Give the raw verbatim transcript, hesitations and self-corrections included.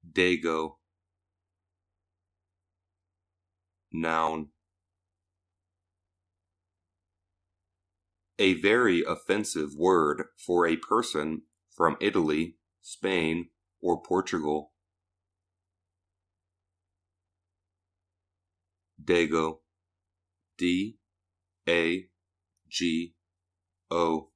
Dago. Noun. A very offensive word for a person from Italy, Spain, or Portugal. Dago. D A G O.